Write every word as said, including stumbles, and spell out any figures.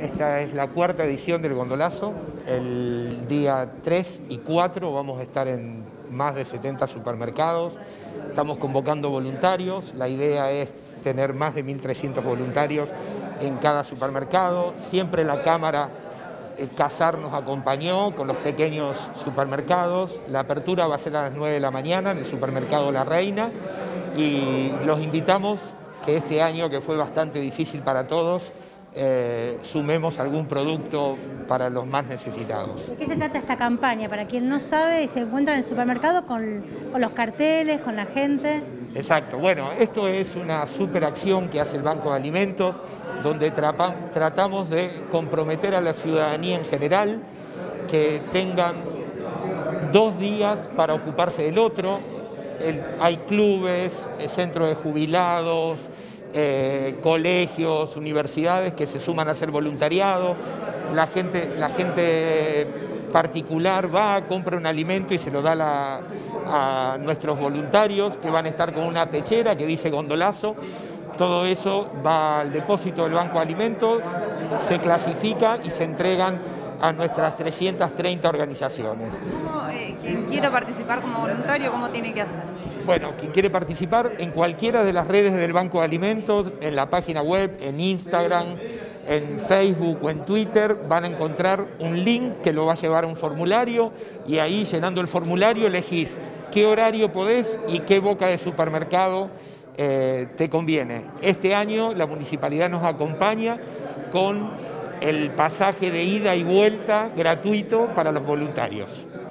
Esta es la cuarta edición del Gondolazo. El día tres y cuatro vamos a estar en más de setenta supermercados. Estamos convocando voluntarios. La idea es tener más de mil trescientos voluntarios en cada supermercado. Siempre la Cámara eh, Casar nos acompañó con los pequeños supermercados. La apertura va a ser a las nueve de la mañana en el supermercado La Reina y los invitamos que este año, que fue bastante difícil para todos, Eh, sumemos algún producto para los más necesitados. ¿De qué se trata esta campaña? Para quien no sabe, se encuentra en el supermercado con, con los carteles, con la gente. Exacto. Bueno, esto es una superacción que hace el Banco de Alimentos, donde trapa, tratamos de comprometer a la ciudadanía en general, que tengan dos días para ocuparse del otro. El, hay clubes, centros de jubilados, Eh, colegios, universidades que se suman a hacer voluntariado. La gente, la gente particular va, compra un alimento y se lo da la, a nuestros voluntarios, que van a estar con una pechera que dice Gondolazo. Todo eso va al depósito del Banco de Alimentos, se clasifica y se entregan a nuestras trescientas treinta organizaciones. ¿Cómo, eh, quien quiera participar como voluntario, cómo tiene que hacer? Bueno, quien quiere participar en cualquiera de las redes del Banco de Alimentos, en la página web, en Instagram, en Facebook o en Twitter, van a encontrar un link que lo va a llevar a un formulario y ahí, llenando el formulario, elegís qué horario podés y qué boca de supermercado eh, te conviene. Este año la municipalidad nos acompaña con el pasaje de ida y vuelta gratuito para los voluntarios.